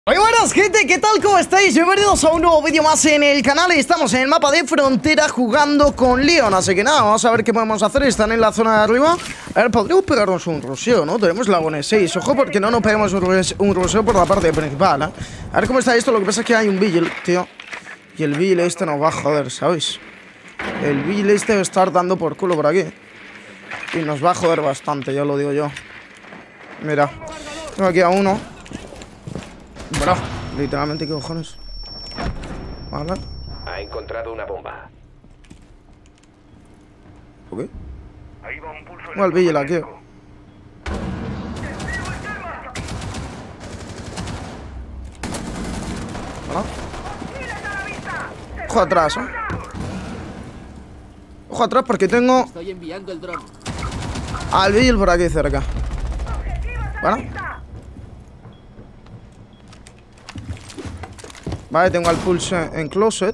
Muy buenas gente, ¿qué tal? ¿Cómo estáis? Bienvenidos a un nuevo vídeo más en el canal. Estamos en el mapa de frontera jugando con Leon. Así que nada, vamos a ver qué podemos hacer. Están en la zona de arriba. A ver, podríamos pegarnos un rusheo, ¿no? Tenemos lagones 6, ojo porque no nos pegamos un rusheo por la parte principal, ¿eh? A ver cómo está esto, lo que pasa es que hay un Vigil, tío. Y el Vigil este nos va a joder, ¿sabéis? El Vigil este va a estar dando por culo por aquí y nos va a joder bastante, ya lo digo yo. Mira, tengo aquí a uno. Bro, literalmente, ¿qué cojones? Vale. Ha encontrado una bomba. ¿Ok? Tengo al Vigil aquí. Vale. Ojo atrás, ¿eh? Ojo atrás porque tengo Estoy enviando el dron. al Vigil por aquí cerca. Vale. Vale, tengo al Pulse en closet.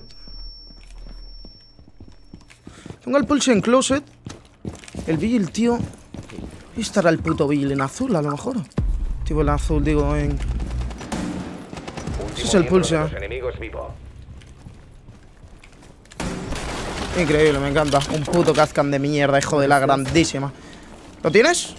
Tengo al Pulse en closet. El Vigil, tío. Estará el puto Vigil en azul, a lo mejor. Tipo en azul, digo, en... Ese es el Pulse. Increíble, me encanta. Un puto Kazkan de mierda, hijo de la grandísima. ¿Lo tienes?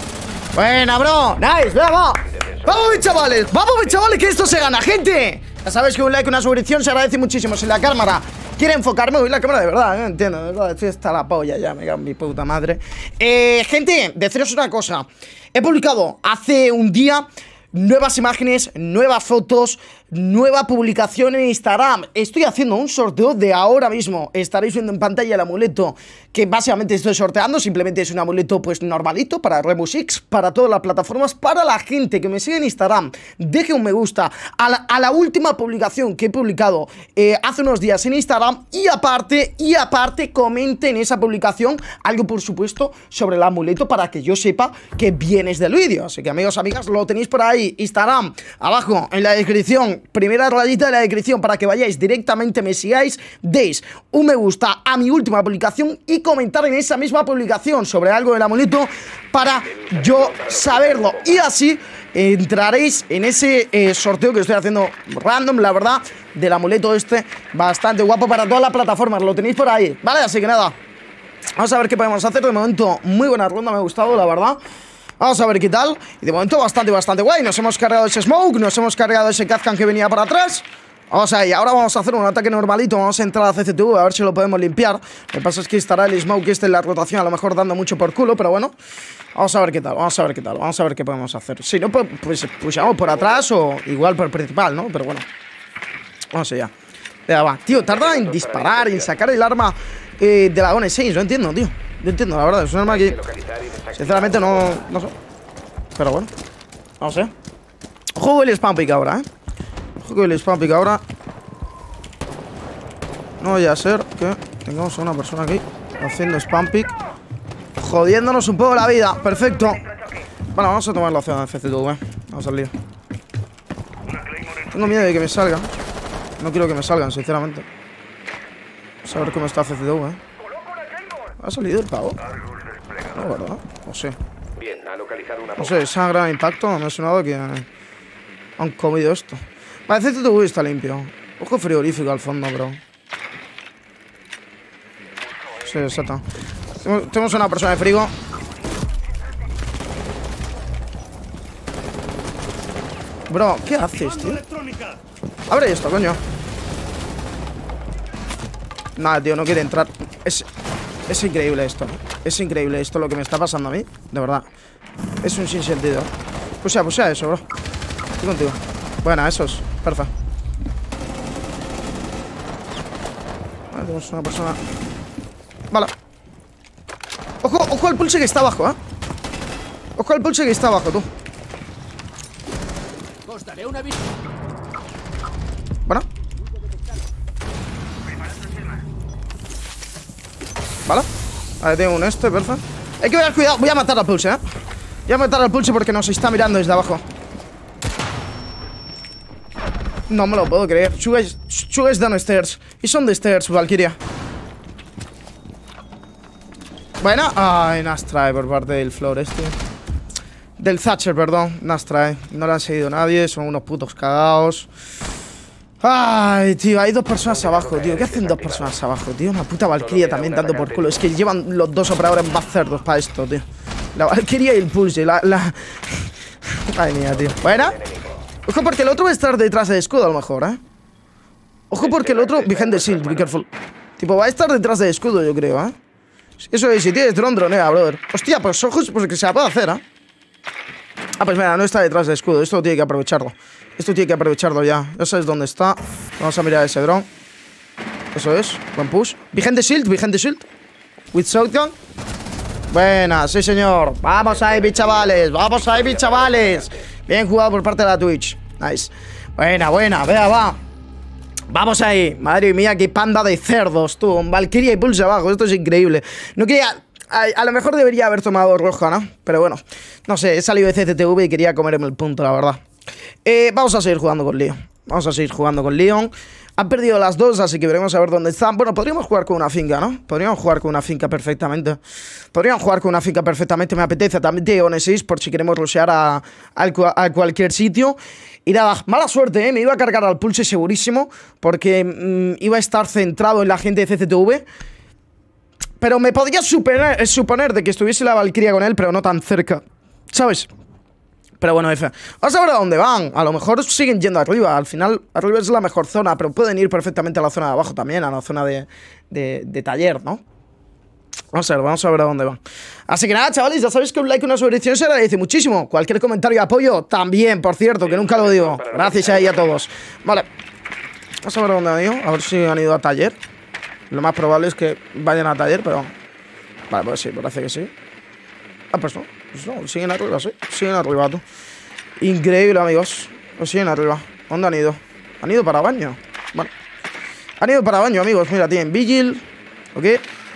Buena, bro. Nice, vamos. Vamos, mis chavales. Vamos, mis chavales, que esto se gana, gente. Ya sabes que un like, una suscripción se agradece muchísimo. Si la cámara quiere enfocarme, uy, la cámara de verdad, no entiendo, de verdad, estoy hasta la polla ya, me cago en mi puta madre. Gente, deciros una cosa. He publicado hace un día nuevas imágenes, nuevas fotos, nueva publicación en Instagram. Estoy haciendo un sorteo de ahora mismo. Estaréis viendo en pantalla el amuleto que básicamente estoy sorteando. Simplemente es un amuleto pues normalito para Rainbow Six, para todas las plataformas, para la gente que me sigue en Instagram. Deje un me gusta a la última publicación que he publicado hace unos días en Instagram. Y aparte comenten esa publicación algo, por supuesto, sobre el amuleto para que yo sepa que vienes del vídeo. Así que, amigos, amigas, lo tenéis por ahí. Instagram, abajo en la descripción, primera rayita de la descripción, para que vayáis directamente, me sigáis, deis un me gusta a mi última publicación y comentar en esa misma publicación sobre algo del amuleto para yo saberlo. Y así entraréis en ese sorteo que estoy haciendo random, la verdad, del amuleto este, bastante guapo para todas las plataformas. Lo tenéis por ahí, ¿vale? Así que nada, vamos a ver qué podemos hacer. De momento, muy buena ronda, me ha gustado, la verdad. Vamos a ver qué tal. Y de momento bastante guay. Nos hemos cargado ese smoke, nos hemos cargado ese Kazkan que venía por atrás. Vamos ahí, ahora vamos a hacer un ataque normalito. Vamos a entrar a CCTV a ver si lo podemos limpiar. Lo que pasa es que estará el smoke este en la rotación, a lo mejor dando mucho por culo, pero bueno. Vamos a ver qué tal, vamos a ver qué tal. Vamos a ver qué podemos hacer. Si no, pues pushamos por atrás o igual por el principal, ¿no? Pero bueno, vamos allá. Ya va, tío, tarda en disparar, en sacar el arma de Lagones 6, no entiendo, tío. No entiendo, la verdad, es un arma que sinceramente no sé. Pero bueno, no sé. Ojo el spam pick ahora, Ojo el spam pick ahora. No vaya a ser que tengamos a una persona aquí haciendo spam pick, jodiéndonos un poco la vida. Perfecto. Bueno, vamos a tomar la opción de CCTV, vamos al lío. Tengo miedo de que me salgan. No quiero que me salgan, sinceramente. Vamos a ver cómo está CCTV, ¿Ha salido el pavo? No, ¿verdad? No sé. Bien, ha localizado una bomba. No sé, ese gran impacto me ha sonado que han comido esto. Vale, CCTV está limpio. Ojo frigorífico al fondo, bro. Sí, exacto. Tenemos una persona de frigo. Bro, ¿qué haces, tío? Abre esto, coño. Nada, tío, no quiere entrar. Es increíble esto. Es increíble esto lo que me está pasando a mí. De verdad. Es un sinsentido. Pusea eso, bro. Estoy contigo. Buena, esos. Perfecto. Vale, tenemos una persona. Vale. Ojo al Pulse que está abajo, Ojo al Pulse que está abajo, tú. Costaré una vista. Bueno. Vale. Vale, tengo un perfecto. Hay que ver, cuidado. Voy a matar al Pulse, Voy a matar al Pulse porque nos está mirando desde abajo. No me lo puedo creer. Chugues downstairs. Y son de stairs, Valkyria. Buena. Ay, Nastra por parte del Flores, tío. Del Thatcher, perdón. Nastra, no le han seguido nadie. Son unos putos cagados. Ay, tío, hay 2 personas abajo, tío. ¿Qué hacen 2 personas abajo, tío? Una puta Valkyria también dando por culo. Es que llevan los 2 operadores más cerdos para esto, tío. La Valkyria y el Pulse. Ay, mía, tío. ¿Buena? Ojo porque el otro va a estar detrás del escudo a lo mejor, ¿eh? Ojo porque el otro... Behind the shield, be careful. Tipo, va a estar detrás del escudo, yo creo, ¿eh? Eso es, si tienes dronea, brother. Hostia, pues ojos, pues que se la puede hacer, ¿eh? Ah, pues mira, no está detrás del escudo. Esto tiene que aprovecharlo. Esto tiene que aprovecharlo ya. Ya sabes dónde está. Vamos a mirar ese dron. Eso es. Buen push. Behind the shield, behind the shield. With shotgun. Buena, sí señor. Vamos ahí, bichavales. Vamos ahí, bichavales. Bien jugado por parte de la Twitch. Nice. Buena, buena. Vea, va. Vamos ahí. Madre mía, qué panda de cerdos, tú. Valkyria y Pulse abajo. Esto es increíble. No quería... A lo mejor debería haber tomado roja, ¿no? Pero bueno. No sé, he salido de CCTV y quería comerme el punto, la verdad. Vamos a seguir jugando con Leon. Vamos a seguir jugando con Leon. Han perdido las 2, así que veremos a ver dónde están. Bueno, podríamos jugar con una finca, ¿no? Podríamos jugar con una finca perfectamente. Podríamos jugar con una finca perfectamente. Me apetece también de One6 por si queremos rushear a cualquier sitio. Y nada, mala suerte, ¿eh? Me iba a cargar al Pulse segurísimo porque iba a estar centrado en la gente de CCTV. Pero me podría suponer de que estuviese la Valkyria con él, pero no tan cerca, ¿sabes? Pero bueno, F. Vamos a ver a dónde van. A lo mejor siguen yendo arriba. Al final, arriba es la mejor zona, pero pueden ir perfectamente a la zona de abajo también, a la zona de taller, ¿no? Vamos a ver a dónde van. Así que nada, chavales, ya sabéis que un like y una suscripción se agradece muchísimo. Cualquier comentario y apoyo también, por cierto, que nunca lo digo. Gracias ahí a todos. Vale. Vamos a ver a dónde han ido. A ver si han ido a taller. Lo más probable es que vayan a taller, pero... Vale, pues sí, parece que sí. Ah, pues no. Pues no, siguen arriba, sí. Siguen arriba, tú. Increíble, amigos. Pues siguen arriba. ¿Dónde han ido? ¿Han ido para baño? Vale. Han ido para baño, amigos. Mira, tienen Vigil. Ok.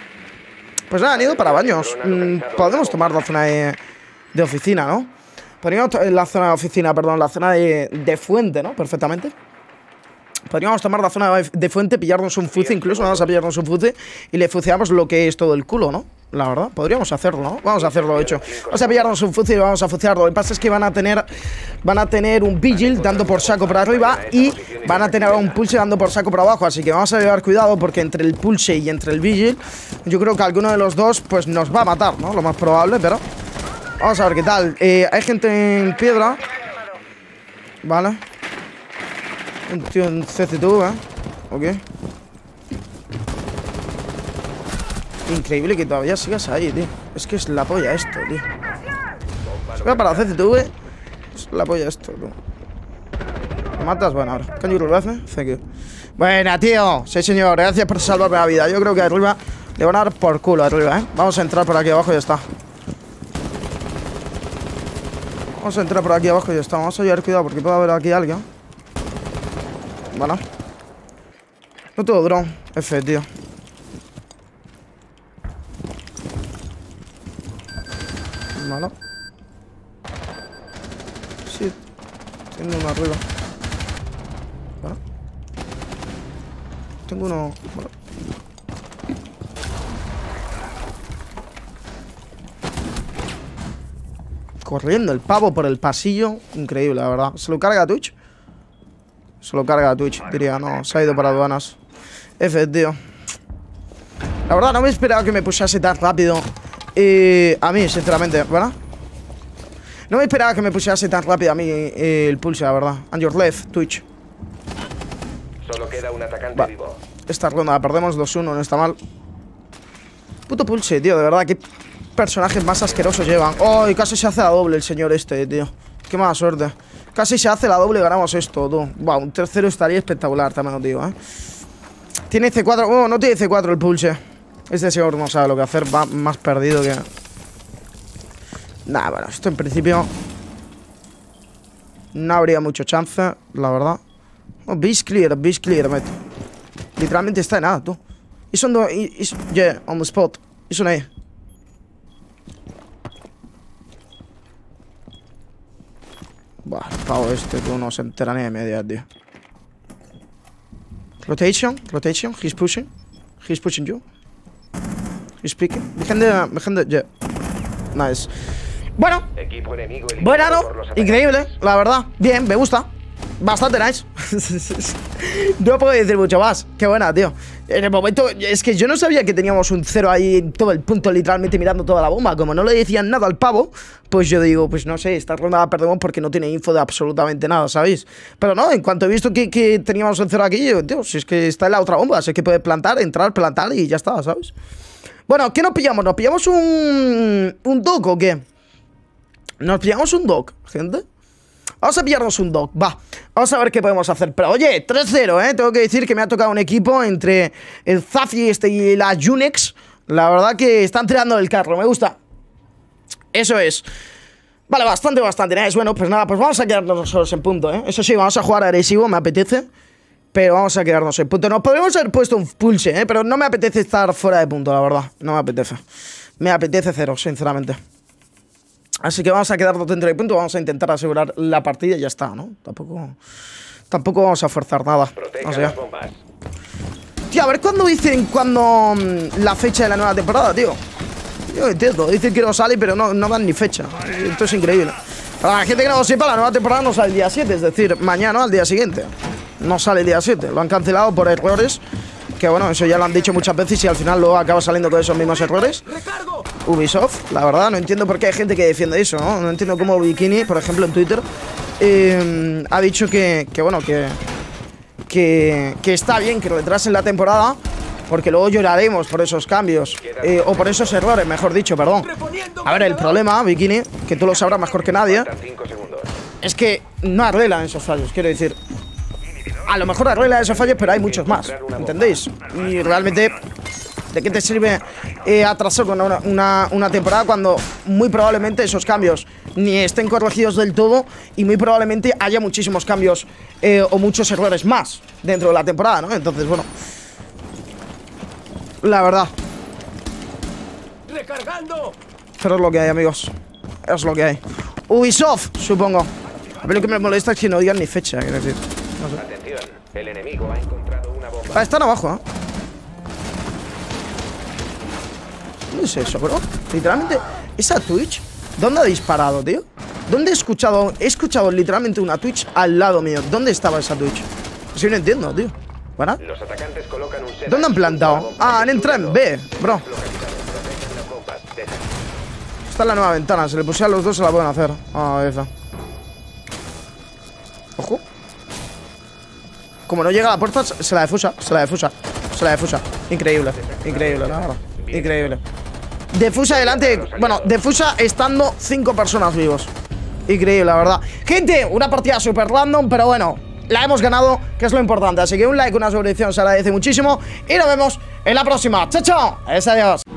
Pues nada, han ido para baños. Podemos tomar la zona de oficina, ¿no? Podríamos la zona de oficina, perdón, la zona de fuente, ¿no? Perfectamente. Podríamos tomar la zona de fuente, pillarnos un fuce, incluso vamos a pillarnos un fuce y le fuceamos lo que es todo el culo, ¿no? La verdad, podríamos hacerlo, ¿no? Vamos a hacerlo, de hecho. Vamos a pillarnos un fuce y vamos a fucearlo. Lo que pasa es que van a tener un Vigil dando por saco por arriba y van a tener un Pulse dando por saco por abajo. Así que vamos a llevar cuidado porque entre el Pulse y entre el Vigil, yo creo que alguno de los dos pues nos va a matar, ¿no? Lo más probable, pero... Vamos a ver qué tal. Hay gente en piedra. Vale. Un tío en CCTV, ok. Increíble que todavía sigas ahí, tío. Es que es la polla esto, tío. Si va para CCTV, es la polla esto, tío. ¿Me matas? Bueno, ahora. Can you revive me? Thank you. Buena, tío. Sí, señor. Gracias por salvarme la vida. Yo creo que arriba le van a dar por culo arriba, ¿eh? Vamos a entrar por aquí abajo y ya está. Vamos a entrar por aquí abajo y ya está. Vamos a llevar cuidado porque puede haber aquí alguien. Vale. No tengo drone. F, tío. Vale. Sí. Tengo uno arriba. Vale. Tengo uno... Vale. Corriendo el pavo por el pasillo. Increíble, la verdad. ¿Se lo carga a Twitch? Se lo carga a Twitch, diría. No, se ha ido para aduanas. F, tío. La verdad, no me esperaba que me pusiese tan rápido. A mí, sinceramente, ¿verdad? No me esperaba que me pusiese tan rápido a mí el Pulse, la verdad. And your left, Twitch. Solo queda un atacante vivo. Esta ronda la perdemos 2-1, no está mal. Puto Pulse, tío, de verdad. Qué personajes más asquerosos llevan. Oh, y casi se hace la doble el señor este, tío. Qué mala suerte. Casi se hace la doble y ganamos esto, tú. Wow, un tercero estaría espectacular, también lo digo, ¿eh? Tiene C4. Oh, no tiene C4 el Pulse. Este señor no sabe lo que hacer. Va más perdido que... Nah, bueno, esto en principio no habría mucho chance, la verdad. Oh, beach clear, mate. Literalmente está en A, tú. He's on the... Yeah, on the spot. He's on A. Buah, el pavo este, tú, no se entera ni de media, tío. Rotation, he's pushing you. He's picking. Behind the, yeah. Nice. Bueno, Equipo enemigo bueno, eliminado por los atacantes. increíble, la verdad. Bien, me gusta. Bastante nice. No puedo decir mucho más. Qué buena, tío. En el momento, es que yo no sabía que teníamos un 0 ahí en todo el punto, literalmente mirando toda la bomba. Como no le decían nada al pavo, pues yo digo, pues no sé, esta ronda la perdemos porque no tiene info de absolutamente nada, ¿sabéis? Pero no, en cuanto he visto que teníamos un 0 aquí, yo, tío, si es que está en la otra bomba, si es que puede plantar, entrar, plantar y ya está, ¿sabes? Bueno, ¿qué nos pillamos? ¿Nos pillamos un dog o qué? ¿Nos pillamos un dog, gente? Vamos a pillarnos un dog, va. Vamos a ver qué podemos hacer. Pero oye, 3-0, tengo que decir que me ha tocado un equipo entre el Zafi y la Unex. La verdad que están tirando el carro, me gusta. Eso es. Vale, bastante nice. Bueno, pues nada, pues vamos a quedarnos nosotros en punto, Eso sí, vamos a jugar agresivo, me apetece. Pero vamos a quedarnos en punto. Nos podríamos haber puesto un pulse, pero no me apetece estar fuera de punto, la verdad. No me apetece. Me apetece 0, sinceramente. Así que vamos a quedarnos dentro de punto. Vamos a intentar asegurar la partida y ya está, ¿no? Tampoco vamos a forzar nada. O sea, tío, a ver cuándo dicen la fecha de la nueva temporada, tío. Yo no entiendo. Dicen que no sale, pero no dan ni fecha. Esto es increíble. Para la gente que no lo sepa, la nueva temporada no sale el día 7. Es decir, mañana al día siguiente. No sale el día 7. Lo han cancelado por errores. Que bueno, eso ya lo han dicho muchas veces y al final luego acaba saliendo con esos mismos errores. Ubisoft, la verdad, no entiendo por qué hay gente que defiende eso, ¿no? No entiendo cómo Bikini, por ejemplo, en Twitter ha dicho que está bien que retrasen la temporada porque luego lloraremos por esos cambios o por esos errores, mejor dicho, perdón. A ver, el problema, Bikini, que tú lo sabrás mejor que nadie, es que no arreglan esos fallos, quiero decir. A lo mejor arregla esos fallos, pero hay muchos más, ¿entendéis? Y realmente, ¿de qué te sirve atrasar con una temporada cuando muy probablemente esos cambios ni estén corregidos del todo y muy probablemente haya muchísimos cambios o muchos errores más dentro de la temporada, ¿no? Entonces, bueno, la verdad. ¡Recargando! Pero es lo que hay, amigos. Es lo que hay. Ubisoft, supongo. A mí lo que me molesta es que no digan ni fecha, quiero decir. No sé. Atención, el enemigo ha encontrado una bomba. Están abajo, ¿Dónde es eso, bro? Literalmente, esa Twitch, ¿dónde ha disparado, tío? ¿Dónde he escuchado? He escuchado literalmente una Twitch al lado mío. ¿Dónde estaba esa Twitch? Sí, no entiendo, tío. ¿Para? Los atacantes colocan un set. ¿Dónde han plantado? Ah, han entrado en B, bro. Esta es la nueva ventana. Si le puse a los dos se la pueden hacer. Ah, esa. Ojo. Como no llega a la puerta, se la defusa. Increíble, increíble, la verdad. Increíble. Defusa adelante. Bueno, defusa estando 5 personas vivos. Increíble, la verdad. Gente, una partida súper random, pero bueno, la hemos ganado, que es lo importante. Así que un like, una suscripción se agradece muchísimo. Y nos vemos en la próxima. ¡Chao, chao! Adiós.